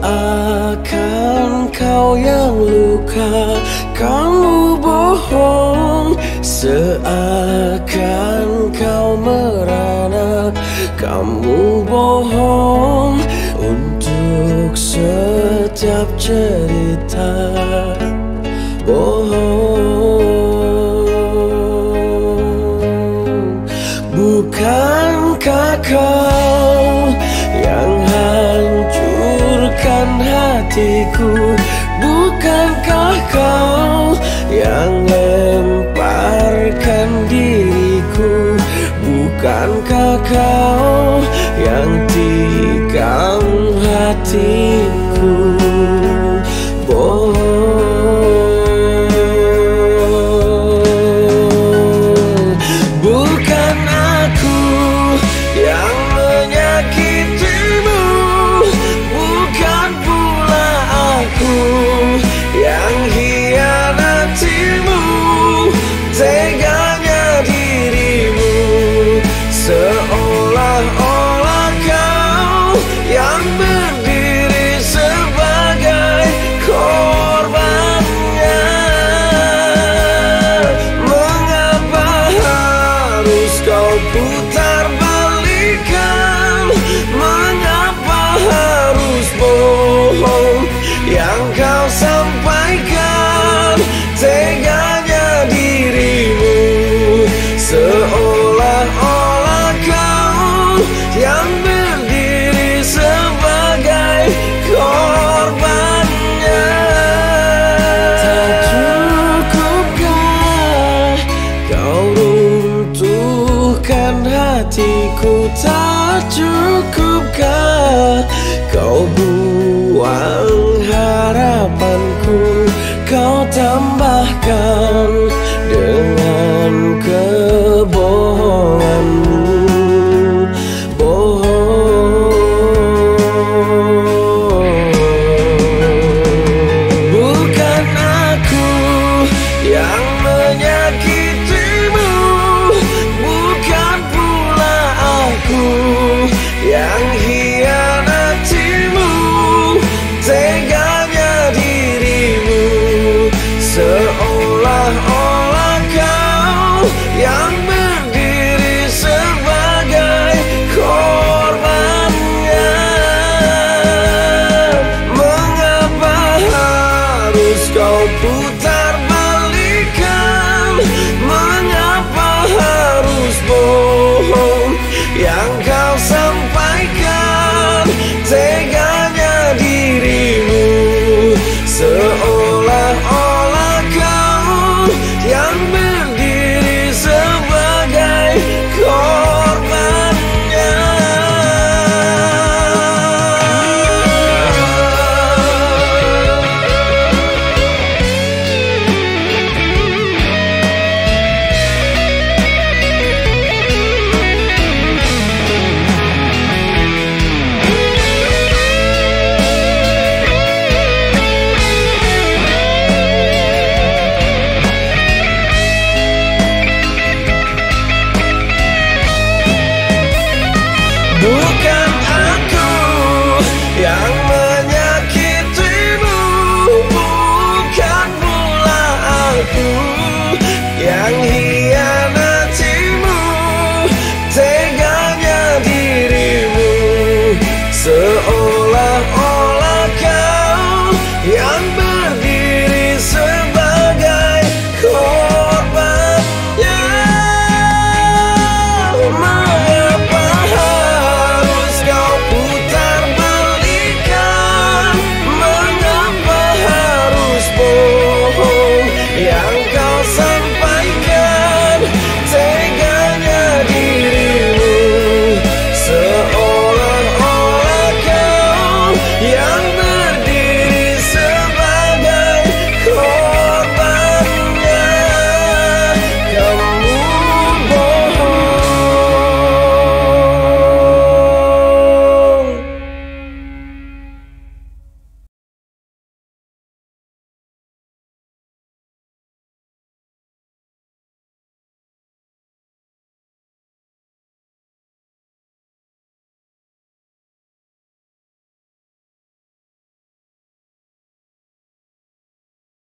Seakan kau yang luka, kamu bohong. Seakan kau merana, kamu bohong. Untuk setiap cerita bohong. Bukankah kau yang hancurkan hatiku? Bukankah kau yang lemparkan diriku? Bukankah kau yang tikam hatiku? Bohong. Bukan aku yang menyakitimu, bukan pula aku yang hianatimu. Teganya dirimu, seolah-olah kau yang berdiri sebagai korbannya. Mengapa harus kau putar balikan? Mengapa harus bohong yang kau sampaikan? Teganya dirimu, seolah-olah kau yang berdiri sebagai korbannya. Tak cukupkah kau runtuhkan hatiku? Tak cukupkah kau buang harapanku? Kau tambahkan